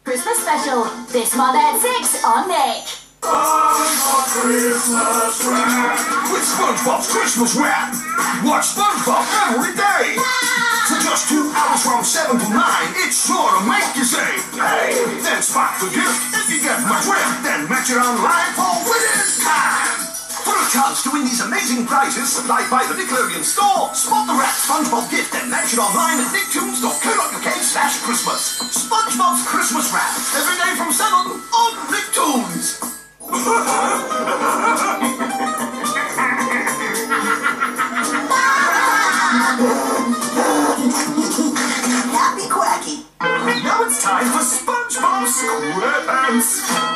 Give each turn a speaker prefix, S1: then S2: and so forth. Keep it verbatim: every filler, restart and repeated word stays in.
S1: Christmas special, this month at six on Nick.
S2: Christmas wrap with SpongeBob's Christmas wrap. Watch SpongeBob every day. For just two hours from seven to nine, it's sure to make you say, hey! Then spot the gift. If you get my drift, then match it online for winning time. For a chance to win these amazing prizes supplied by the Nickelodeon store, spot the wrap SpongeBob gift and match it online at nicktoons dot co dot uk slash Christmas. SpongeBob's Christmas wrap every day from seven on Nicktoons.
S3: Happy Quacky.
S2: Now it's time for SpongeBob SquarePants.